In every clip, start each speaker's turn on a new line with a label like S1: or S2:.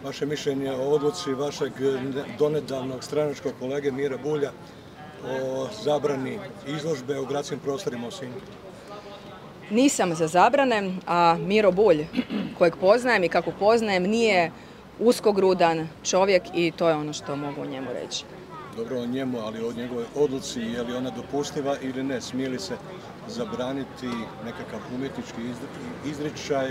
S1: vaše mišljenje o odluci vašeg donedavnog stranačkog kolege Mire Bulja o zabrani izložbe u gradskim prostorima u Sinju?
S2: Nisam za zabrane, a Miro Bulj, kojeg poznajem i kako poznajem, nije uskogrudan čovjek i to je ono što mogu o njemu reći.
S1: Dobro o njemu, ali o njegovoj odluci, je li ona dopustiva ili ne? Smije li se zabraniti nekakav umjetnički izričaj,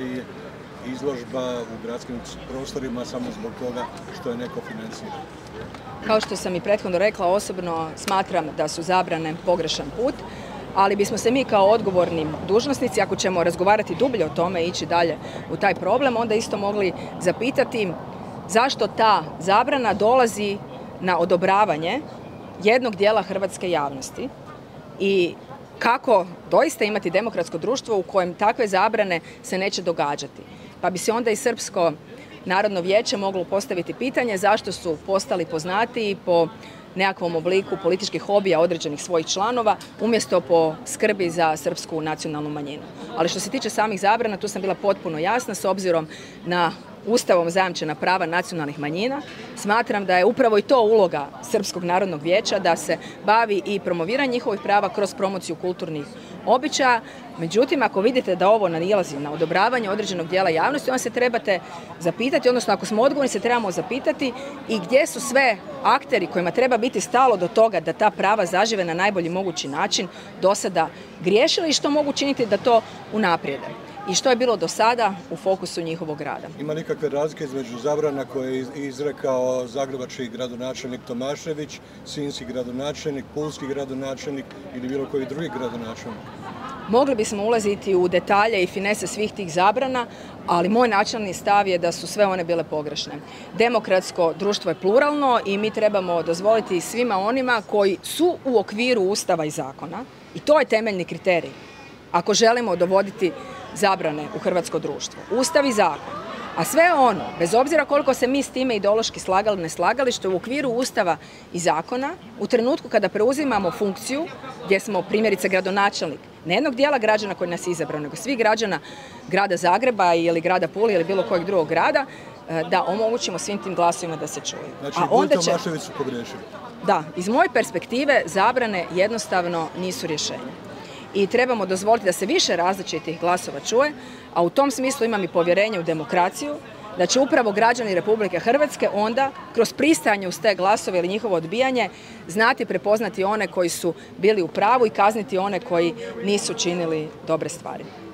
S1: izložba u gradskim prostorima samo zbog toga što je neko financira?
S2: Kao što sam i prethodno rekla, osobno smatram da su zabrane pogrešan put, ali bismo se mi kao odgovorni dužnosnici, ako ćemo razgovarati dublje o tome i ići dalje u taj problem, onda isto mogli zapitati zašto ta zabrana dolazi na odobravanje jednog dijela hrvatske javnosti i kako doista imati demokratsko društvo u kojem takve zabrane se neće događati. Pa bi se onda i Srpsko narodno vijeće moglo postaviti pitanje zašto su postali poznatiji po nekakvom obliku političkih hobija određenih svojih članova, umjesto po skrbi za srpsku nacionalnu manjinu. Ali što se tiče samih zabrana, tu sam bila potpuno jasna s obzirom na Ustavom zajamčena prava nacionalnih manjina. Smatram da je upravo i to uloga Srpskog narodnog vijeća, da se bavi i promoviranjem njihovih prava kroz promociju kulturnih običaja. Međutim, ako vidite da ovo nailazi na odobravanje određenog dijela javnosti, onda se trebate zapitati, odnosno ako smo odgovorni se trebamo zapitati i gdje su sve akteri kojima treba biti stalo do toga da ta prava zažive na najbolji mogući način do sada griješili i što mogu činiti da to unaprijede. I što je bilo do sada u fokusu njihovog rada.
S1: Ima nikakve razlike između zabrana koje je izrekao zagrebački gradonačelnik Tomašević, sinjski gradonačelnik, pulski gradonačelnik ili bilo koji drugi gradonačelnik?
S2: Mogli bismo ulaziti u detalje i finese svih tih zabrana, ali moj načelni stav je da su sve one bile pogrešne. Demokratsko društvo je pluralno i mi trebamo dozvoliti svima onima koji su u okviru Ustava i zakona, i to je temeljni kriterij, ako želimo dovoditi zabrane u hrvatsko društvo. Ustav i zakon. A sve ono, bez obzira koliko se mi s time ideološki slagali, ne slagali, što je u okviru Ustava i zakona, u trenutku kada preuzimamo funkciju, gdje smo primjerice gradonačelnik, ne jednog dijela građana koji nas je izabrao, nego svih građana grada Zagreba ili grada Pule ili bilo kojeg drugog grada, da omogućimo svim tim glasovima da se čuju.
S1: Znači, Bulj i Tomašević su pogriješili?
S2: Da, iz moje perspektive zabrane jednostavno nisu rješenje. I trebamo dozvoliti da se više različitih glasova čuje, a u tom smislu imam i povjerenje u demokraciju, da će upravo građani Republike Hrvatske onda, kroz pristajanje uz te glasove ili njihovo odbijanje, znati prepoznati one koji su bili u pravu i kazniti one koji nisu činili dobre stvari.